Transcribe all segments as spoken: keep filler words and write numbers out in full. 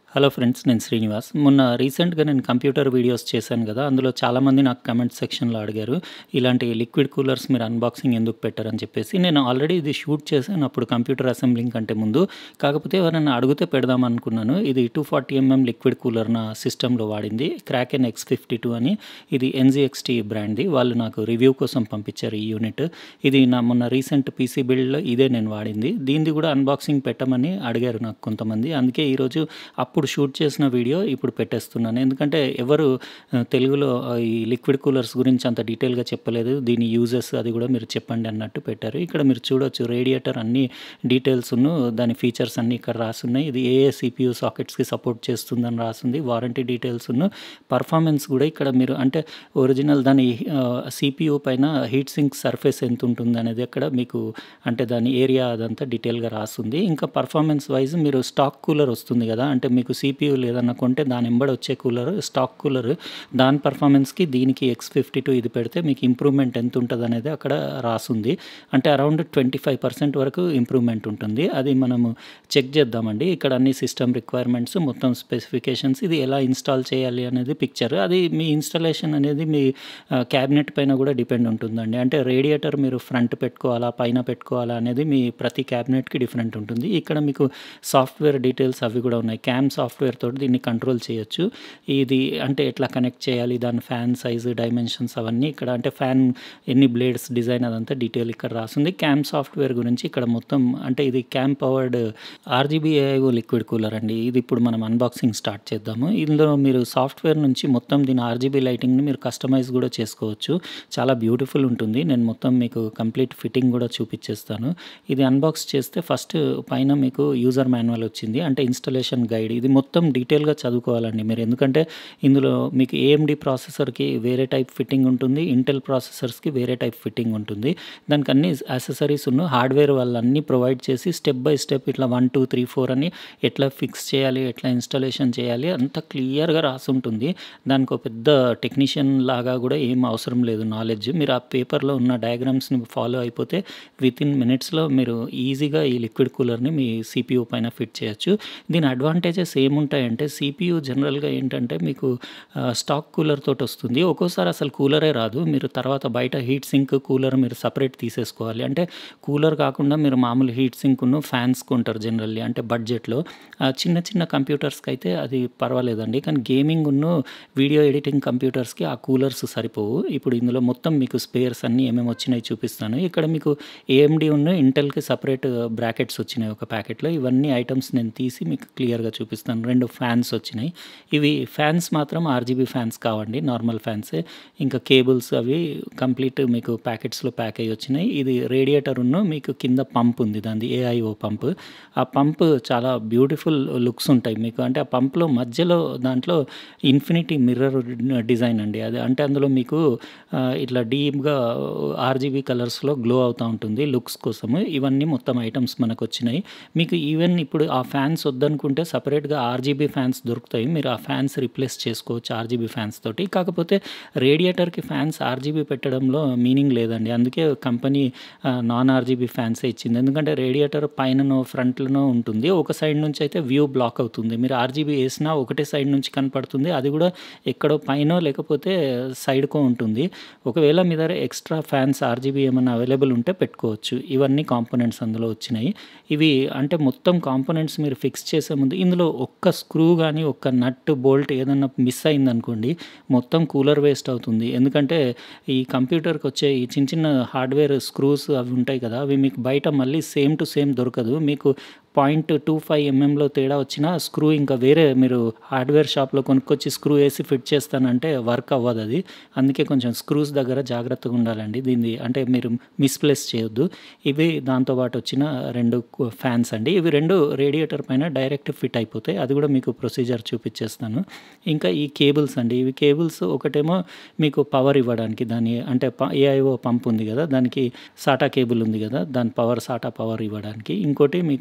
Hello friends, నేను శ్రీనివాస్. మొన్న రీసెంట్‌గా నేను కంప్యూటర్ వీడియోస్ చేశాను గదా! అందులో చాలామంది నాకు కామెంట్ సెక్షన్‌లో అడిగారు. ఇలాంటి లిక్విడ్ కూలర్స్ మీరు అన్బాక్సింగ్ ఎందుకు పెట్టరని చెప్పేసి. నేను ఆల్రెడీ ఇది షూట్ చేశాను అప్పుడు కంప్యూటర్ అసెంబ్లింగ్ కంటే ముందు. కాకపోతే ఎవరైనా అడిగితే పెడదామనుకున్నాను. ఇది two forty MM liquid cooler నా సిస్టమ్‌లో వాడింది. క్రాకెన్ ఎక్స్ ఫిఫ్టీ టూ అని. ఇది ఎన్‌జీఎక్స్‌టీ బ్రాండ్‌ది. వాళ్ళు నాకు రివ్యూ కోసం పంపించారు ఈ యూనిట్. ఇది నా మొన్న రీసెంట్ పీసీ బిల్డ్‌లో ఇదే నేను వాడింది. దీనిది కూడా అన్బాక్సింగ్ పెట్టమని అడిగారు నాకు కొంతమంది. అందుకే ఈరోజు అప్పుడు షూట్ చేసిన వీడియో ఇప్పుడు పెట్టేస్తున్నాను. ఎందుకంటే ఎవరు ఆహ్, తెలుగులో ఆహ్, ఈ లిక్విడ్ కూలర్స్ గురించి అంత డీటెయిల్‌గా చెప్పలేదు. దీని యూజెస్ అది కూడా మీరు చెప్పండి అన్నట్టు పెట్టారు. ఇక్కడ మీరు చూడొచ్చు రేడియేటర్ అన్ని డీటెయిల్స్‌ను దాని ఫీచర్స్ అన్నీ ఇక్కడ రాసున్నాయి. ఇది ఏ ఏ సీపీయూ సాకెట్స్‌కి సపోర్ట్ చేస్తుందని రాసుంది. వారంటీ డీటెయిల్స్‌ను పర్ఫార్మెన్స్ కూడా ఇక్కడ మీరు అంటే ఒరిజినల్ దాని ఆహ్, సీపీయూ పైన హీట్ సింక్ సర్ఫేస్ ఎంత ఉంటుందనేది అక్కడ మీకు అంటే దాని ఏరియా అదంతా డీటెయిల్‌గా రాసుంది. ఇంకా పర్ఫార్మెన్స్ వైజ్ మీరు స్టాక్ కూలర్ వస్తుంది కదా! అంటే మీకు సీపీయూ లేదన్నా కొంటే దాని ఎంబడి వచ్చే కూలర్ స్టాక్ కూలర్ దాని పర్ఫార్మెన్స్‌కి దీనికి ఎక్స్ ఫిఫ్టీ టూ ఇది పెడితే మీకు ఇంప్రూవ్‌మెంట్ ఎంత ఉంటదనేది అక్కడ రాసుంది. అంటే అరౌండ్ ట్వంటీ ఫైవ్ పర్సెంట్ వరకు ఇంప్రూవ్‌మెంట్ ఉంటుంది. అది మనము చెక్ చేద్దామండి. ఇక్కడ అన్ని సిస్టమ్ రిక్వైర్మెంట్స్ మొత్తం స్పెసిఫికేషన్స్ ఇది ఎలా ఇన్‌స్టాల్ చేయాలి అనేది పిక్చర్. అది మీ ఇన్‌స్టాలేషన్ అనేది మీ ఆహ్, క్యాబినెట్ పైన కూడా డిపెండ్ ఉంటుందండి. అంటే రేడియేటర్ మీరు ఫ్రంట్ పెట్టుకోవాలా, పైన పెట్టుకోవాలా అనేది మీ ప్రతి క్యాబినెట్‌కి డిఫరెంట్ ఉంటుంది. ఇక్కడ మీకు సాఫ్ట్‌వేర్ డీటెయిల్స్ అవి కూడా ఉన్నాయి. క్యామ్ సాఫ్ట్‌వేర్ తోటి దీన్ని కంట్రోల్ చేయొచ్చు. ఇది అంటే ఎట్లా కనెక్ట్ చేయాలి, దాని ఫ్యాన్ సైజు, డైమెన్షన్స్ అవన్నీ ఇక్కడ అంటే ఫ్యాన్ ఎన్ని బ్లేడ్స్ డిజైన్ అదంతా డీటెయిల్ ఇక్కడ రాసుంది. క్యామ్ సాఫ్ట్‌వేర్ గురించి ఇక్కడ మొత్తం అంటే ఇది cam powered RGB AIO liquid cooler అండి. ఇది ఇప్పుడు మనం అన్బాక్సింగ్ స్టార్ట్ చేద్దాము. ఇందులో మీరు సాఫ్ట్‌వేర్ నుంచి మొత్తం దీని ఆర్‌జీబీ లైటింగ్‌ని మీరు కస్టమైజ్ కూడా చేసుకోవచ్చు. చాలా బ్యూటిఫుల్ ఉంటుంది. నేను మొత్తం మీకు కంప్లీట్ ఫిట్టింగ్ కూడా చూపించేస్తాను. ఇది అన్బాక్స్ చేస్తే ఫస్ట్ పైన మీకు యూజర్ మాన్యువల్ వచ్చింది. అంటే ఇన్‌స్టాలేషన్ గైడ్. ఇది మొత్తం డీటెయిల్‌గా చదువుకోవాలండి మీరు. ఎందుకంటే ఇందులో మీకు ఏఎండీ ప్రాసెసర్‌కి వేరే టైప్ ఫిట్టింగ్ ఉంటుంది. ఇంటెల్ ప్రాసెసర్స్‌కి వేరే టైప్ ఫిట్టింగ్ ఉంటుంది. దానికి అన్ని యాక్సెసరీస్ ఉన్న హార్డ్‌వేర్ వాళ్ళన్నీ ప్రొవైడ్ చేసి స్టెప్ బై స్టెప్ ఇట్లా వన్, టూ, త్రీ, ఫోర్ అని ఎట్లా ఫిక్స్ చేయాలి, ఎట్లా ఇన్‌స్టాలేషన్ చేయాలి అంతా క్లియర్‌గా రాసుంటుంది. దానికి ఒక పెద్ద టెక్నీషియన్ లాగా కూడా ఏం అవసరం లేదు నాలెడ్జ్. మీరు ఆ పేపర్‌లో ఉన్న డయాగ్రామ్స్‌ని ఫాలో అయిపోతే వితిన్ మినిట్స్‌లో మీరు ఈజీగా ఈ లిక్విడ్ కూలర్‌ని మీ సీపీయూ పైన ఫిట్ చేయొచ్చు. దీని అడ్వాంటేజెస్ ఏముంటాయంటే సీపీయూ జనరల్‌గా ఏంటంటే మీకు ఆహ్, స్టాక్ కూలర్ తోటి వస్తుంది. ఒక్కోసారి అసలు కూలరే రాదు. మీరు తర్వాత బయట హీట్ సింక్, కూలర్ మీరు సెపరేట్ తీసేసుకోవాలి. అంటే కూలర్ కాకుండా మీరు మామూలు హీట్ సింక్‌ను ఫ్యాన్స్ కొంటారు జనరల్లీ అంటే బడ్జెట్‌లో. ఆహ్, చిన్న చిన్న కంప్యూటర్స్‌కి అయితే అది పర్వాలేదండి. కానీ గేమింగును, వీడియో ఎడిటింగ్ కంప్యూటర్స్‌కి ఆ కూలర్స్ సరిపోవు. ఇప్పుడు ఇందులో మొత్తం మీకు స్పేర్స్ అన్నీ ఏమేమి వచ్చినాయి చూపిస్తాను. ఇక్కడ మీకు ఏఎండీ ఉన్ను ఇంటెల్‌కి సెపరేట్ బ్రాకెట్స్ వచ్చినాయి ఒక ప్యాకెట్‌లో. ఇవన్నీ ఐటెమ్స్ నేను తీసి మీకు క్లియర్‌గా చూపిస్తాను. రెండు ఫ్యాన్స్ వచ్చినాయి. ఇవి ఫ్యాన్స్ మాత్రం ఆర్‌జీబీ ఫ్యాన్స్ కావండి. నార్మల్ ఫ్యాన్సే. ఇంకా కేబుల్స్ అవి కంప్లీట్ మీకు ప్యాకెట్స్‌లో ప్యాక్ అయ్యి వచ్చినాయి. ఇది రేడియేటర్ ఉన్ను మీకు కింద పంప్ ఉంది దానిది ఏఐఓ పంప్. ఆ పంప్ చాలా బ్యూటిఫుల్ లుక్స్ ఉంటాయి మీకు. అంటే ఆ పంప్‌లో మధ్యలో దాంట్లో ఇన్ఫినిటీ మిర్రర్ డిజైన్ అండి. అది అంటే అందులో మీకు ఆహ్, ఇట్లా డీప్‌గా ఆర్‌జీబీ కలర్స్‌లో గ్లో అవుతా ఉంటుంది లుక్స్ కోసము. ఇవన్నీ మొత్తం ఐటెమ్స్ మనకొచ్చినాయి. మీకు ఈవెన్ ఇప్పుడు ఆ ఫ్యాన్స్ వద్దనుకుంటే సెపరేట్‌గా ఆర్‌జీబీ ఫ్యాన్స్ దొరుకుతాయి. మీరు ఆ ఫ్యాన్స్ రిప్లేస్ చేసుకోవచ్చు ఆర్‌జీబీ ఫ్యాన్స్ తోటి. కాకపోతే రేడియేటర్‌కి ఫ్యాన్స్ ఆర్‌జీబీ పెట్టడంలో మీనింగ్ లేదండి. అందుకే కంపెనీ ఆహ్, నాన్ ఆర్‌జీబీ ఫ్యాన్సే ఇచ్చింది. ఎందుకంటే రేడియేటర్ పైననో, ఫ్రంట్‌లోనో ఉంటుంది. ఒక సైడ్ నుంచి అయితే వ్యూ బ్లాక్ అవుతుంది. మీరు ఆర్‌జీబీ ఏసినా ఒకటే సైడ్ నుంచి కనపడుతుంది. అది కూడా ఎక్కడో పైనో లేకపోతే సైడ్‌కో ఉంటుంది. ఒకవేళ మీ దగ్గర ఎక్స్‌ట్రా ఫ్యాన్స్ ఆర్‌జీబీ ఏమన్నా అవైలబుల్ ఉంటే పెట్టుకోవచ్చు. ఇవన్నీ కాంపోనెంట్స్ అందులో వచ్చినాయి. ఇవి అంటే మొత్తం కాంపోనెంట్స్ మీరు ఫిక్స్ చేసే ముందు ఇందులో ఒక్క స్క్రూ గానీ, ఒక్క నట్, బోల్ట్ ఏదన్నా మిస్ అయిందనుకోండి మొత్తం కూలర్ వేస్ట్ అవుతుంది. ఎందుకంటే ఈ కంప్యూటర్‌కొచ్చే ఈ చిన్న చిన్న హార్డ్‌వేర్ స్క్రూస్ అవి ఉంటాయి కదా! అవి మీకు బయట మళ్ళీ సేమ్ టు సేమ్ దొరకదు. మీకు పాయింట్ టూ ఫైవ్ ఎంఎంలో తేడా వచ్చినా స్క్రూ ఇంకా వేరే మీరు హార్డ్‌వేర్ షాప్‌లో కొనుక్కొచ్చి స్క్రూ ఏసి ఫిట్ చేస్తానంటే వర్క్ అవ్వదది. అందుకే కొంచెం స్క్రూస్ దగ్గర జాగ్రత్తగా ఉండాలండి. దీన్ని అంటే మీరు మిస్‌ప్లేస్ చేయొద్దు. ఇవి దాంతో పాటు వచ్చిన రెండు కు ఫ్యాన్స్ అండి. ఇవి రెండు రేడియేటర్ పైన డైరెక్ట్ ఫిట్ అయిపోతాయి. అది కూడా మీకు ప్రొసీజర్ చూపిచ్చేస్తాను. ఇంకా ఈ కేబుల్స్ అండి. ఇవి కేబుల్స్ ఒకటేమో మీకు పవర్ ఇవ్వడానికి దాని అంటే ప ఏఐఓ పంప్ ఉంది కదా! దానికి సాటా కేబుల్ ఉంది కదా! దాని పవర్ సాటా పవర్ ఇవ్వడానికి. ఇంకోటి మీకు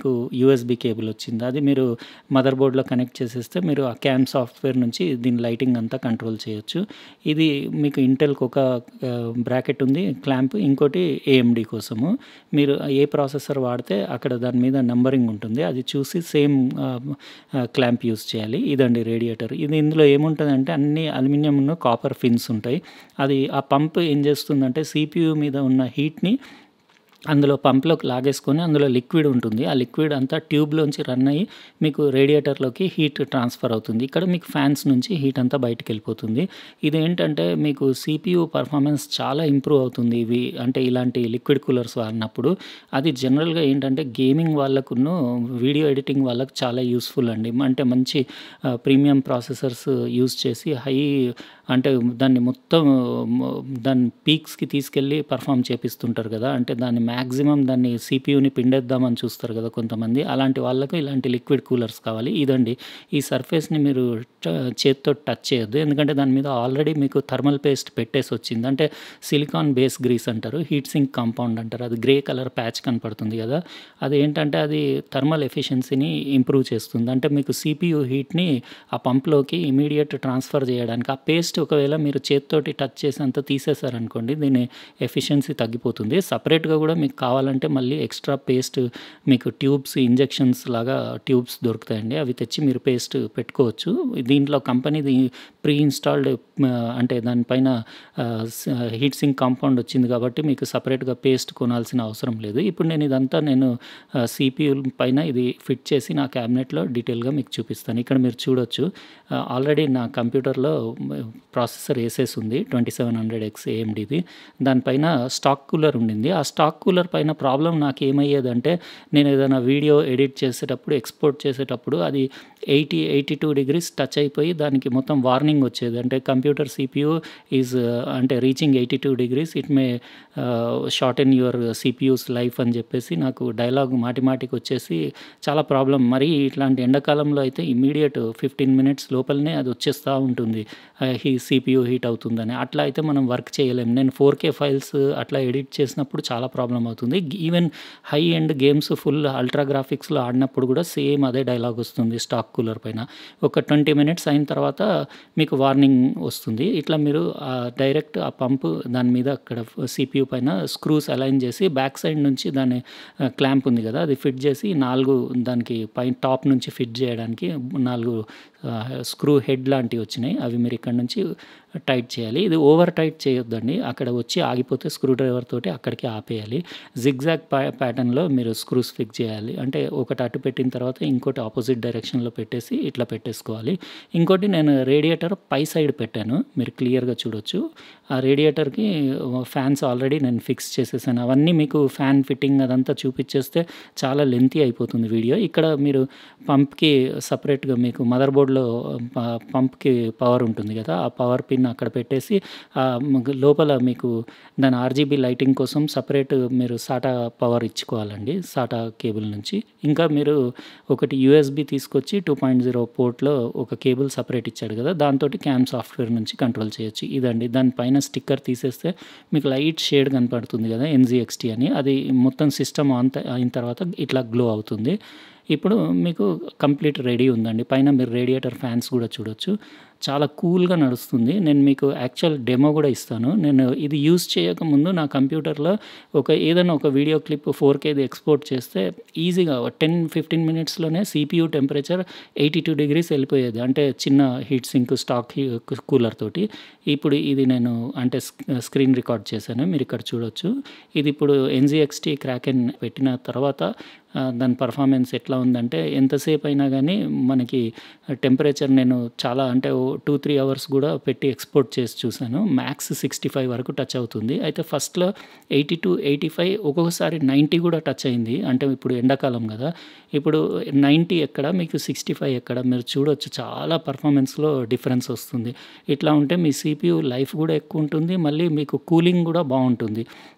యూఎస్బీ కేబుల్ వచ్చింది. అది మీరు మదర్ బోర్డ్‌లో కనెక్ట్ చేసేస్తే మీరు ఆ క్యామ్ సాఫ్ట్‌వేర్ నుంచి దీని లైటింగ్ అంతా కంట్రోల్ చేయొచ్చు. ఇది మీకు ఇంటెల్‌కి ఒక ఆహ్, బ్రాకెట్ ఉంది క్లాంప్, ఇంకోటి ఏఎండీ కోసము. మీరు ఏ ప్రాసెసర్ వాడితే అక్కడ దాని మీద నంబరింగ్ ఉంటుంది. అది చూసి సేమ్ ఆహ్, ఆహ్, క్లాంప్ యూజ్ చేయాలి. ఇదండి రేడియేటర్. ఇది ఇందులో ఏముంటదంటే అన్ని అల్యూమినియంను కాపర్ ఫిన్స్ ఉంటాయి. అది ఆ పంప్ ఏం చేస్తుందంటే సీపీయూ మీద ఉన్న హీట్‌ని అందులో పంప్‌లోకి లాగేసుకొని అందులో లిక్విడ్ ఉంటుంది. ఆ లిక్విడ్ అంతా ట్యూబ్‌లోంచి రన్ అయ్యి మీకు రేడియేటర్‌లోకి హీట్ ట్రాన్స్‌ఫర్ అవుతుంది. ఇక్కడ మీకు ఫ్యాన్స్ నుంచి హీట్ అంతా బయటికెళ్ళిపోతుంది. ఇదేంటంటే మీకు సీపీయూ పర్ఫార్మెన్స్ చాలా ఇంప్రూవ్ అవుతుంది. ఇవి అంటే ఇలాంటి లిక్విడ్ కూలర్స్ వాడినప్పుడు. అది జనరల్‌గా ఏంటంటే గేమింగ్ వాళ్ళకును, వీడియో ఎడిటింగ్ వాళ్ళకి చాలా యూజ్‌ఫుల్ అండి. అంటే మంచి ఆహ్, ప్రీమియం ప్రాసెసర్స్ యూజ్ చేసి హై అంటే దాన్ని మొత్తం దాన్ని పీక్స్‌కి తీసుకెళ్ళి పర్ఫార్మ్ చేపిస్తుంటారు కదా! అంటే దాన్ని మ్యాక్సిమం దాన్ని సీపీయూని పిండేద్దామని చూస్తారు కదా కొంతమంది. అలాంటి వాళ్ళకు ఇలాంటి లిక్విడ్ కూలర్స్ కావాలి. ఇదండి. ఈ సర్ఫేస్‌ని మీరు ట చేత్తో టచ్ చేయొద్దు. ఎందుకంటే దాని మీద ఆల్రెడీ మీకు థర్మల్ పేస్ట్ పెట్టేసొచ్చింది. అంటే సిలికాన్ బేస్ గ్రీస్ అంటారు. హీట్ సింక్ కాంపౌండ్ అంటారు. అది గ్రే కలర్ ప్యాచ్ కనపడుతుంది కదా! అదేంటంటే అది థర్మల్ ఎఫిషియన్సీని ఇంప్రూవ్ చేస్తుంది. అంటే మీకు సీపీయూ హీట్‌ని ఆ పంప్‌లోకి ఇమ్మీడియేట్ ట్రాన్స్‌ఫర్ చేయడానికి ఆ పేస్ట్ ఒకవేళ మీరు చేత్తోటి టచ్ చేసి అంతా తీసేసారనుకోండి దీని ఎఫిషియన్సీ తగ్గిపోతుంది. సెపరేట్‌గా కూడా మీకు కావాలంటే మళ్ళీ ఎక్స్‌ట్రా పేస్ట్ మీకు ట్యూబ్స్ ఇంజెక్షన్స్ లాగా ట్యూబ్స్ దొరుకుతాయండి. అవి తెచ్చి మీరు పేస్ట్ పెట్టుకోవచ్చు. దీంట్లో కంపెనీది ప్రీ ఇన్‌స్టాల్డ్ ఆహ్, అంటే దానిపైన ఆహ్, స్ హీట్ సింక్ కాంపౌండ్ వచ్చింది కాబట్టి మీకు సెపరేట్‌గా పేస్ట్ కొనాల్సిన అవసరం లేదు. ఇప్పుడు నేను ఇదంతా నేను ఆహ్, సీపీయూ పైన ఇది ఫిట్ చేసి నా క్యాబినెట్‌లో డీటెయిల్‌గా మీకు చూపిస్తాను. ఇక్కడ మీరు చూడొచ్చు. ఆహ్, ఆల్రెడీ నా కంప్యూటర్‌లో ప్రాసెసర్ ఏసెస్ ఉంది. ట్వంటీ సెవెన్ హండ్రెడ్ ఎక్స్ ఏఎండీది. దానిపైన స్టాక్ కూలర్ ఉండింది. ఆ స్టాక్ కూలర్ పైన ప్రాబ్లమ్ నాకేమయ్యేదంటే నేను ఏదైనా వీడియో ఎడిట్ చేసేటప్పుడు, ఎక్స్‌పోర్ట్ చేసేటప్పుడు అది eighty, eighty two degrees touch అయిపోయి దానికి మొత్తం వార్నింగ్ వచ్చేది. అంటే కంప్యూటర్ సీపీయూ ఈజ్ అంటే reaching eighty two degrees it may ah, shorten your సీపీయూస్ life అని చెప్పేసి నాకు డైలాగ్ మాటి మాటికి వచ్చేసి చాలా ప్రాబ్లమ్. మరి ఇట్లాంటి ఎండాకాలంలో అయితే ఇమ్మీడియేట్ ఫిఫ్టీన్ మినిట్స్ లోపలనే అది వచ్చేస్తా ఉంటుంది. ఆహ్, హీ సీపీయూ హీట్ అవుతుందని. అట్లా అయితే మనం వర్క్ చేయలేం. నేను ఫోర్ కే ఫైల్స్ అట్లా ఎడిట్ చేసినప్పుడు చాలా ప్రాబ్లమ్ అవుతుంది. Even high end games full ultra గ్రాఫిక్స్‌లో ఆడినప్పుడు కూడా సేమ్ అదే డైలాగ్ వస్తుంది స్టాక్ కూలర్ పైన. ఒక ట్వంటీ మినిట్స్ అయిన తర్వాత మీకు వార్నింగ్ వస్తుంది. ఇట్లా మీరు ఆహ్, డైరెక్ట్ ఆ పంపు దాని మీద అక్కడ సీపీయూ పైన స్క్రూస్ అలైన్ చేసి బ్యాక్ సైడ్ నుంచి దాని ఆహ్, క్లాంప్ ఉంది కదా! అది ఫిట్ చేసి నాలుగు దానికి పైన టాప్ నుంచి ఫిట్ చేయడానికి నాలుగు ఆహ్, స్క్రూ హెడ్ లాంటివి వచ్చినాయి. అవి మీరు ఇక్కడ నుంచి టైట్ చేయాలి. ఇది ఓవర్ టైట్ చేయొద్దండి. అక్కడ వచ్చి ఆగిపోతే స్క్రూ డ్రైవర్ తోటి అక్కడికి ఆపేయాలి. జిగ్‌జాగ్ ప్యా ప్యాటర్న్‌లో మీరు స్క్రూస్ ఫిక్స్ చేయాలి. అంటే ఒకటి అటు పెట్టిన తర్వాత ఇంకోటి ఆపోజిట్ డైరెక్షన్‌లో పెట్టేసి ఇట్లా పెట్టేసుకోవాలి. ఇంకోటి నేను రేడియేటర్ పై సైడ్ పెట్టాను. మీరు క్లియర్‌గా చూడొచ్చు. ఆ రేడియేటర్‌కి ఫ్యాన్స్ ఆల్రెడీ నేను ఫిక్స్ చేసేసాను. అవన్నీ మీకు ఫ్యాన్ ఫిట్టింగ్ అదంతా చూపిచ్చేస్తే చాలా లెంతీ అయిపోతుంది వీడియో. ఇక్కడ మీరు పంప్‌కి సెపరేట్‌గా మీకు మదర్ బోర్డ్‌లో ప పంప్‌కి పవర్ ఉంటుంది కదా! ఆ పవర్ పిన్ అక్కడ పెట్టేసి ఆహ్, మ్ లోపల మీకు దాని ఆర్‌జీబీ లైటింగ్ కోసం సెపరేట్ మీరు సాటా పవర్ ఇచ్చుకోవాలండి. సాటా కేబుల్ నుంచి. ఇంకా మీరు ఒకటి యూఎస్‌బీ తీసుకొచ్చి టూ పాయింట్ జీరో పోర్ట్‌లో ఒక కేబుల్ సెపరేట్ ఇచ్చాడు కదా! దాంతోటి క్యామ్ సాఫ్ట్‌వేర్ నుంచి కంట్రోల్ చేయొచ్చు. ఇదండి. దాని పైన స్టిక్కర్ తీసేస్తే మీకు లైట్ షేడ్ కనపడుతుంది కదా! ఎన్‌జీఎక్స్‌టీ అని. అది మొత్తం సిస్టమ్ ఆన్ త అయిన తర్వాత ఇట్లా గ్లో అవుతుంది. ఇప్పుడు మీకు కంప్లీట్ రెడీ ఉందండి. పైన మీరు రేడియేటర్ ఫ్యాన్స్ కూడా చూడొచ్చు. చాలా కూల్‌గా నడుస్తుంది. నేను మీకు యాక్చువల్ డెమో కూడా ఇస్తాను. నేను ఇది యూజ్ చేయకముందు నా కంప్యూటర్‌లో ఒక ఏదైనా ఒక వీడియో క్లిప్ ఫోర్ కేది ఎక్స్‌పోర్ట్ చేస్తే ఈజీగా టెన్, ఫిఫ్టీన్ మినిట్స్‌లోనే CPU temperature eighty two degrees వెళ్ళిపోయేది. అంటే చిన్న హీట్ సింక్ స్టాక్ హీ కూలర్ తోటి. ఇప్పుడు ఇది నేను అంటే స్క్ స్క్రీన్ రికార్డ్ చేశాను. మీరు ఇక్కడ చూడొచ్చు. ఇది ఇప్పుడు ఎన్‌జీఎక్స్‌టీ క్రాకెన్ పెట్టిన తర్వాత ఆహ్, దాని పర్ఫార్మెన్స్ ఎట్లా ఉందంటే ఎంతసేపు అయినా గానీ మనకి టెంపరేచర్ నేను చాలా అంటే ఓ టూ, త్రీ అవర్స్ గూడా పెట్టి ఎక్స్‌పోర్ట్ చేసి చూసాను. మ్యాక్స్ సిక్స్టీ ఫైవ్ వరకు టచ్ అవుతుంది. అయితే ఫస్ట్‌లో ఎయిటీ టూ, ఎయిటీ ఫైవ్ ఒక్కొక్కసారి నైంటీ గూడా టచ్ అయింది. అంటే ఇప్పుడు ఎండాకాలం గదా! ఇప్పుడు నైంటీ ఎక్కడ మీకు సిక్స్టీ ఫైవ్ ఎక్కడ మీరు చూడొచ్చు. చాలా పర్ఫార్మెన్స్‌లో డిఫరెన్స్ వస్తుంది. ఇట్లా ఉంటే మీ సీపీయూ లైఫ్ గూడా ఎక్కువుంటుంది. మళ్ళీ మీకు కూలింగ్ గూడా బావుంటుంది.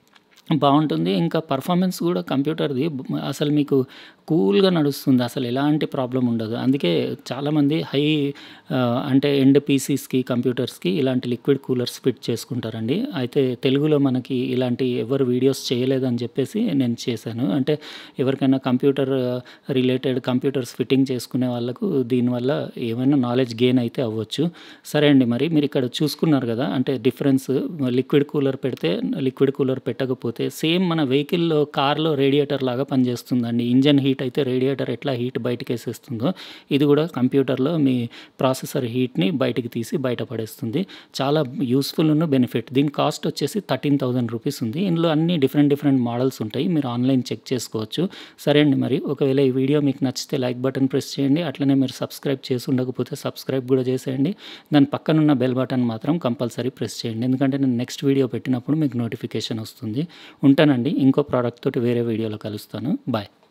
బావుంటుంది. ఇంకా పర్ఫార్మెన్స్ గూడా కంప్యూటర్‌ది బ్ అసలు మీకు కూల్‌గా నడుస్తుంది. అసలు ఎలాంటి ప్రాబ్లమ్ ఉండదు. అందుకే చాలామంది హై ఆహ్, అంటే ఎండ్ పీసీస్‌కి, కంప్యూటర్స్‌కి ఇలాంటి లిక్విడ్ కూలర్స్ ఫిట్ చేసుకుంటారండి. అయితే తెలుగులో మనకి ఇలాంటి ఎవరు వీడియోస్ చేయలేదని జెప్పేసి నేను చేశాను. అంటే ఎవరికైనా కంప్యూటర్ రిలేటెడ్ కంప్యూటర్స్ ఫిట్టింగ్ చేసుకునే వాళ్ళకు దీనివల్ల ఏమైనా నాలెడ్జ్ గెయిన్ అయితే అవ్వచ్చు. సరే అండి మరి మీరిక్కడ చూసుకున్నారు గదా! అంటే డిఫరెన్స్ లిక్విడ్ కూలర్ పెడితే, లిక్విడ్ కూలర్ పెట్టకపోతే సేమ్ మన వెహికల్‌లో కార్‌లో రేడియేటర్ లాగా పనిచేస్తుందండి. ఇంజిన్ హీట్ అయితే రేడియేటర్ ఎట్లా హీట్ బయటికేసేస్తుందో, ఇది గూడా కంప్యూటర్‌లో మీ ప్రాసెసర్ హీట్‌ని బయటికి తీసి బయట పడేస్తుంది. చాలా యూజ్‌ఫుల్ బెనిఫిట్. దీని కాస్ట్ వచ్చేసి పదమూడు వేల రూపీస్ ఉంది. ఇందులో అన్ని డిఫరెంట్ డిఫరెంట్ మోడల్స్ ఉంటాయి. మీరు ఆన్‌లైన్ చెక్ చేసుకోవచ్చు. సరే అండి మరి ఒకవేళ ఈ వీడియో మీకు నచ్చితే లైక్ బటన్ ప్రెస్ చేయండి. అట్లనే మీరు సబ్స్క్రైబ్ చేసి ఉండకపోతే సబ్స్క్రైబ్ గూడా చేసేయండి. దాని పక్కనున్న బెల్ బటన్ మాత్రం కంపల్సరీ ప్రెస్ చేయండి. ఎందుకంటే నేను నెక్స్ట్ వీడియో పెట్టినప్పుడు మీకు నోటిఫికేషన్ వస్తుంది. ఉంటానండి. ఇంకో ప్రోడక్ట్ తోటి వేరే వీడియోలో కలుస్తాను. బాయ్.